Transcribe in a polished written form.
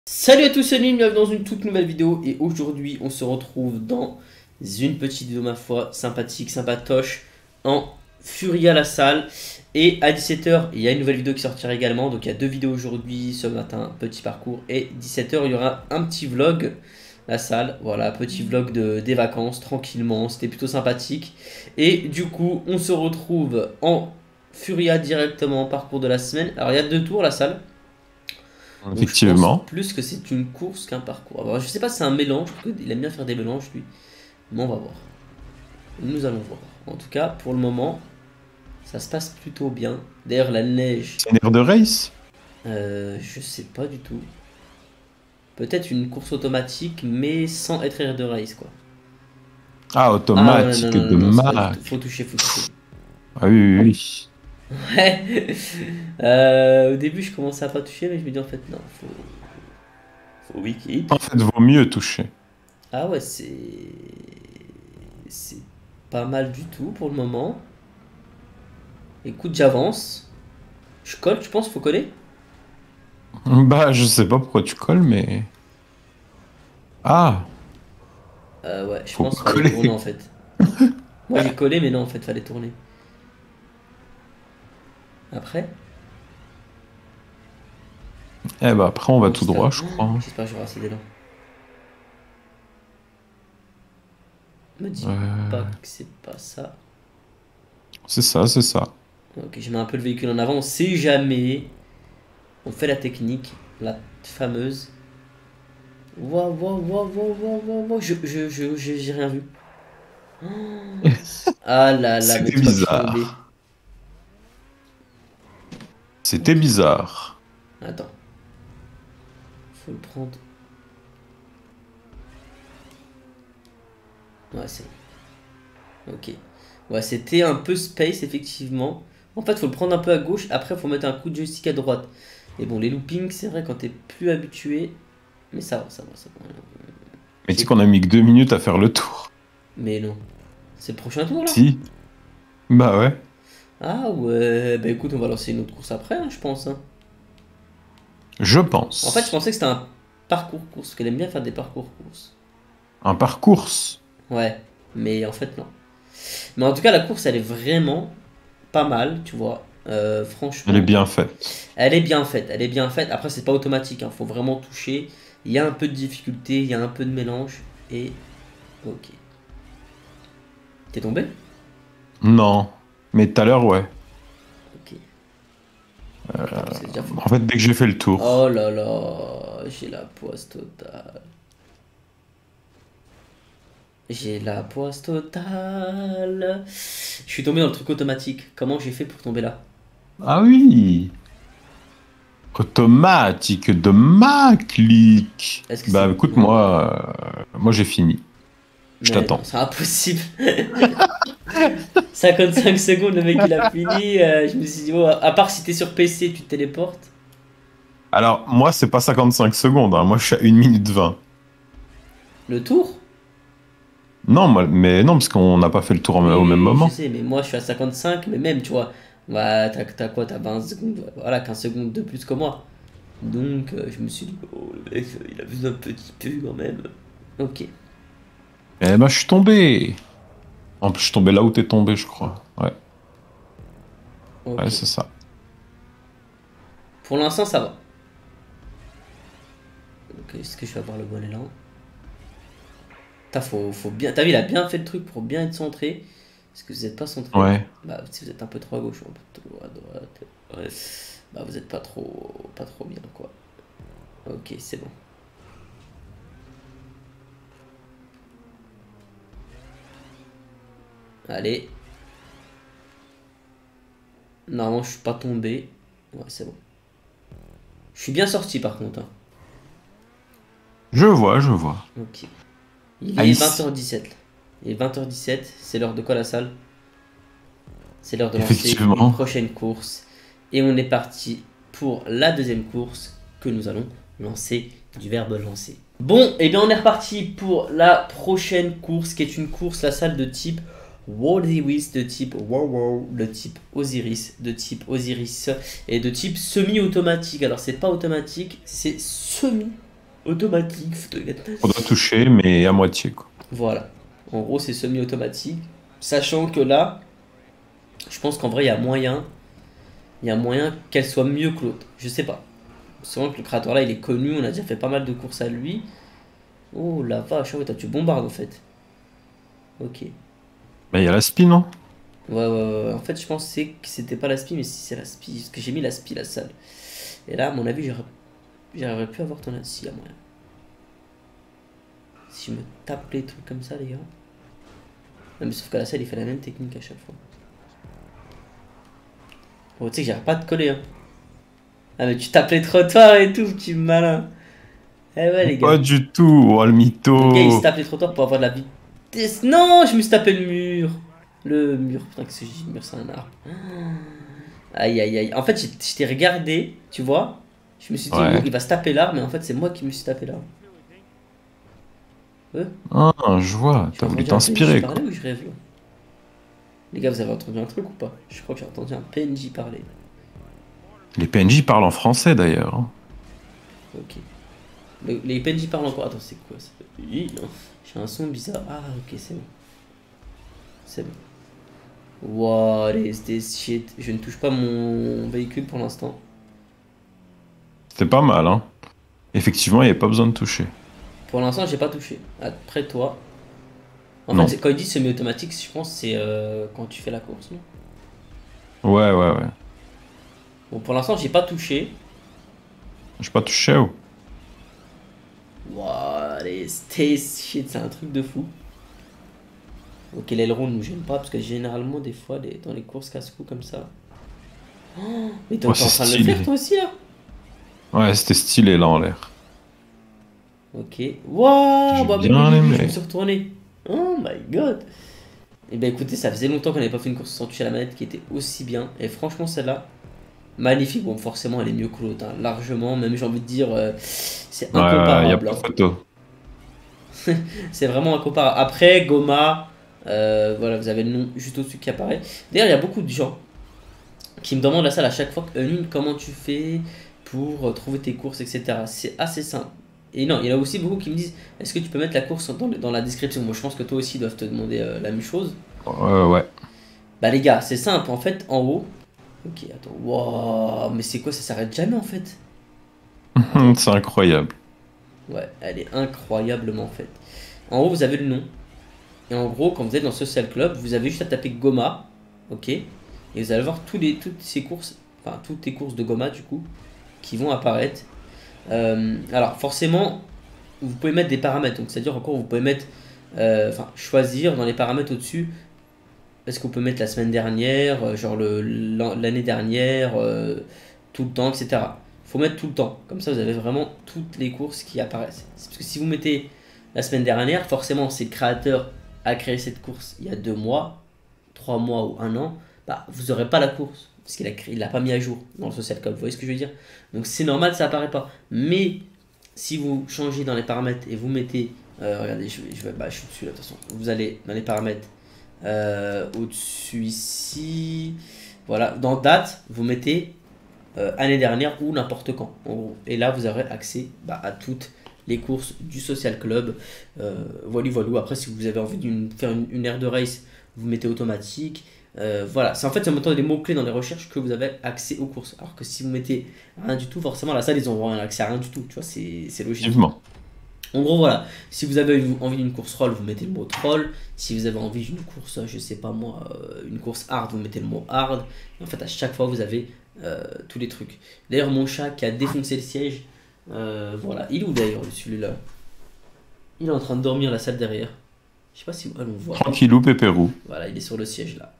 Salut à tous, c'est Nîmes, bienvenue dans une toute nouvelle vidéo et aujourd'hui on se retrouve dans une petite vidéo ma foi sympathique, sympatoche en Fury à la salle et à 17h il y a une nouvelle vidéo qui sortira également, donc il y a deux vidéos aujourd'hui, ce matin petit parcours et 17h il y aura un petit vlog la salle, voilà petit vlog des vacances tranquillement, c'était plutôt sympathique et du coup on se retrouve en Furia directement parcours de la semaine, alors il y a deux tours la salle. Donc je pense Effectivement. plus que c'est une course qu'un parcours. Alors, je sais pas si c'est un mélange, il aime bien faire des mélanges lui. Mais on va voir. Nous allons voir. En tout cas, pour le moment, ça se passe plutôt bien. D'ailleurs, la neige, C'est une aire de race? je sais pas du tout. Peut-être une course automatique, mais sans être air de race quoi. Ah, Ah non, non, automatique non, non, de non, c'est pas du tout. Mac. Faut toucher, faut toucher. Ah oui, oui, oui. Ouais. Au début, je commençais à pas toucher, mais je me dis en fait, non, faut wiki. En fait, vaut mieux toucher. Ah ouais, c'est pas mal du tout pour le moment. Écoute, j'avance. Je colle, tu penses, faut coller? Bah, je sais pas pourquoi tu colles, mais... Ah, Ouais, je faut pense pas qu'il fallait tourner coller. en fait. Moi j'ai collé, mais non, en fait, fallait tourner. Après? Eh bah, après, on va Bon, tout droit, je oh, crois, hein. j'espère que j'aurai assez d'élan. Me dis pas Euh, que c'est pas ça. c'est ça, c'est ça. Ok, je mets un peu le véhicule en avant, on sait jamais. On fait la technique, la fameuse. Waouh, waouh, waouh, waouh, waouh, waouh, waouh, j'ai rien vu. Ah là là, mais C'était dis pas que je suis tombé. bizarre. C'était Ok, bizarre. attends, faut le prendre. Ouais, c'est ok. Ouais, c'était un peu space, effectivement. En fait, faut le prendre un peu à gauche. Après, faut mettre un coup de joystick à droite. Et bon, les loopings, c'est vrai, quand t'es plus habitué. Mais ça va, ça va, ça va. Mais tu sais J'ai- qu'on a mis que 2 minutes à faire le tour. Mais non. C'est le prochain tour, là? Si. Bah ouais. Ah ouais. Bah écoute, on va lancer une autre course après, hein, je pense, hein. Je En fait, je pense. pensais que c'était un parcours course. Parce qu'elle aime bien faire des parcours courses. Un parcours. Ouais. Mais en fait, non. Mais en tout cas, la course, elle est vraiment pas mal, tu vois. Elle est Franchement. bien faite. Elle est bien faite, elle est bien faite. Après, c'est pas automatique, hein. Faut vraiment toucher. Il y a un peu de difficulté, il y a un peu de mélange. Et. Ok. T'es tombé? Non. Mais tout à l'heure, ouais. Ok. Attends, parce que déjà faut. En fait, dès que j'ai fait le Oh tour. là là, j'ai la poisse totale. J'ai la poisse totale. Je suis tombé dans le truc automatique. Comment j'ai fait pour tomber là? Ah oui. Automatique de ma clique. Est-ce que c'est. Bah écoute, Non. moi j'ai fini. Je Mais non, t'attends. c'est impossible. 55 secondes, le mec il a fini. Je me suis dit, oh, à part si t'es sur PC, tu te téléportes. Alors, moi, c'est pas 55 secondes, hein. Moi, je suis à 1 minute 20. Le tour? Non, mais non, parce qu'on n'a pas fait le tour au même Oui, je moment. sais, mais moi je suis à 55, mais même, tu vois, bah, t'as quoi, t'as 20 secondes, voilà, 15 secondes de plus que moi. Donc, je me suis dit, oh, le mec, il a vu un petit peu quand même. Ok, Eh ben, je suis tombé. En plus, je suis tombé là où t'es tombé, je crois. Ouais, ok. ouais, c'est ça. Pour l'instant, ça va. Ok, est-ce que je vais avoir le bon élan? Faut bien. T'as vu, il a bien fait le truc pour bien être centré. Est-ce que vous n'êtes pas centré? Ouais. Bah, si vous êtes un peu trop à gauche ou un peu trop à droite, ouais. Bah, vous êtes pas trop bien, quoi. Ok, c'est bon. Allez. Normalement, je suis pas tombé. Ouais, c'est bon. Je suis bien sorti par contre, hein. Je vois, je vois. Ok. Il est Ice. 20h17. Il est 20h17. C'est l'heure de quoi la salle? C'est l'heure de lancer une Effectivement. prochaine course. Et on est parti pour la deuxième course que nous allons lancer du verbe lancer. Bon, et bien on est reparti pour la prochaine course qui est une course, la salle de type World de type Wow, de type Osiris et de type semi-automatique. Alors c'est pas automatique, c'est semi-automatique. automatique. On doit toucher, mais à moitié, quoi. Voilà. En gros, c'est semi-automatique. Sachant que là, je pense qu'en vrai, il y a moyen qu'elle soit mieux que l'autre. Je sais pas. C'est vrai que le créateur là, il est connu, on a déjà fait pas mal de courses à lui. Oh la vache, ah ouais, toi tu bombardes en fait. Ok. Bah, il y a la spin, non? En fait, je pensais que c'était pas l'aspi, mais si c'est l'aspi. Parce que j'ai mis l'aspi, la salle. Et là, à mon avis, j'aurais pu avoir ton aspi à moyen. Si je me tape les trucs comme ça, les gars. Non, mais sauf que la salle, il fait la même technique à chaque fois. Bon, tu sais que j'arrête pas de coller, hein. Ah, mais tu tapes les trottoirs et tout, petit malin. Eh ouais, les gars. Pas du tout, oh le Le gars, il se mytho. tape les trottoirs pour avoir de la vitesse. Non, je me suis tapé le mur. Le mur, putain, qu'est-ce que j'ai dit, le mur, c'est un arbre. Aïe, aïe, aïe. En fait, je t'ai regardé, tu vois. Je me suis dit, oh, Ouais. il va se taper l'arbre, mais en fait, c'est moi qui me suis tapé l'arbre. Ouais, Ah, je vois, j'ai t'as voulu entendu un PNJ t'inspirer, parler quoi. ou je rêve là? Les gars, vous avez entendu un truc ou pas? Je crois que j'ai entendu un PNJ parler. Les PNJ parlent en français, d'ailleurs, hein. Ok. Les PNJ parlent encore. Attends, c'est quoi ça? Oui, non. J'ai un son bizarre. Ah, ok, c'est bon. C'est bon. What is this shit? Je ne touche pas mon véhicule pour l'instant. C'est pas mal, hein. Effectivement, il n'y avait pas besoin de toucher. Pour l'instant, j'ai pas touché. Après toi. En fait, Non. quand ils disent semi-automatique, je pense que c'est quand tu fais la course, non? Ouais, ouais, ouais. Bon, pour l'instant, j'ai pas touché. J'ai pas touché, ou? What is this shit? C'est un truc de fou. Ok, l'aileron ne nous gêne pas parce que généralement, des fois, dans les courses casse-cou comme ça. Oh, mais t'es Ouais, en c'est train de le faire stylé. toi aussi là? Ouais, c'était stylé, là, en l'air. Ok. Wow, J'ai bah, bien je me aimé. suis retourné. Oh my god. Et ben écoutez, ça faisait longtemps qu'on n'avait pas fait une course sans toucher à la manette qui était aussi bien. Et franchement, celle-là, magnifique. Bon, forcément, elle est mieux que l'autre, hein, largement. Même, j'ai envie de dire, c'est Ouais, ouais, y a incomparable, pas hein. photo. C'est vraiment incomparable. Après, Goma, voilà, vous avez le nom juste au-dessus qui apparaît. D'ailleurs, il y a beaucoup de gens qui me demandent la salle à chaque fois, comment tu fais pour trouver tes courses, etc. C'est assez simple. Et non, il y en a aussi beaucoup qui me disent, est-ce que tu peux mettre la course dans la description? Moi, je pense que toi aussi, ils doivent te demander la même chose. Ouais. Bah les gars, c'est simple, en fait, en haut. Ok, attends, wow, mais c'est quoi, ça s'arrête jamais en fait? Attends, C'est incroyable. ouais, elle est incroyablement faite. En haut, vous avez le nom. Et en gros, quand vous êtes dans Social Club, vous avez juste à taper Goma, ok? Et vous allez voir toutes ces courses, enfin toutes les courses de Goma du coup, qui vont apparaître. Alors forcément, vous pouvez mettre des paramètres, donc c'est-à-dire encore vous pouvez mettre, enfin choisir dans les paramètres au-dessus. Est-ce qu'on peut mettre la semaine dernière, genre l'année dernière, tout le temps, etc. Faut mettre tout le temps. Comme ça, vous avez vraiment toutes les courses qui apparaissent. C'est parce que si vous mettez la semaine dernière, forcément, si le créateur a créé cette course il y a 2 mois, 3 mois ou un an, bah, vous n'aurez pas la course. Parce il l'a pas mis à jour dans le social code. Vous voyez ce que je veux dire? Donc c'est normal, ça apparaît pas. Mais si vous changez dans les paramètres et vous mettez. Regardez, je suis dessus là, de toute façon. Vous allez dans les paramètres au-dessus ici. Voilà, dans date, vous mettez année dernière ou n'importe quand, en gros. Et là, vous aurez accès à toutes les courses du Social Club. Voilà. Après, si vous avez envie de faire une aire de race, vous mettez automatique. Voilà, c'est en fait en mettant des mots-clés dans les recherches que vous avez accès aux courses. Alors que si vous mettez rien du tout, forcément, la salle, ils n'auront accès à rien du tout. Tu vois, c'est logique. Effectivement. En gros, voilà. Si vous avez envie d'une course roll, vous mettez le mot troll. Si vous avez envie d'une course, je sais pas moi, une course hard, vous mettez le mot hard. Et en fait, à chaque fois, vous avez tous les trucs. D'ailleurs, mon chat qui a défoncé le siège, voilà. Il est où d'ailleurs, celui-là? Il est en train de dormir la salle derrière. Je sais pas si on voit. Tranquillou, pépérou. Voilà, il est sur le siège là.